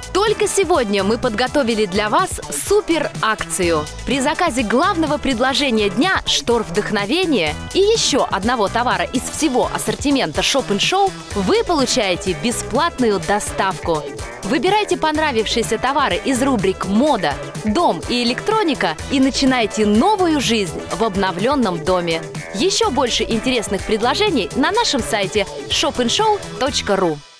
Только сегодня мы подготовили для вас супер акцию. При заказе главного предложения дня «Штор вдохновения» и еще одного товара из всего ассортимента Shop & Show вы получаете бесплатную доставку. Выбирайте понравившиеся товары из рубрик «Мода», «Дом» и «Электроника» и начинайте новую жизнь в обновленном доме. Еще больше интересных предложений на нашем сайте shopandshow.ru.